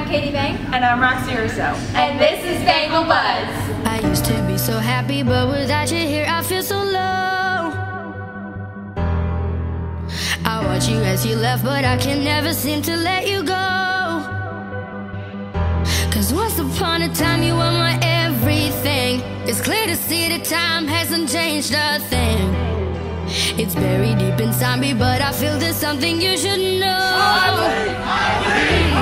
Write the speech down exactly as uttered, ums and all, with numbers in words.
Katie Bang. And I'm Roxy Russo. And this is Bengal Buzz. I used to be so happy, but without you here I feel so low. I watch you as you left, but I can never seem to let you go. Cause once upon a time you were my everything. It's clear to see that time hasn't changed a thing. It's buried deep inside me, but I feel there's something you should know. I believe, I believe.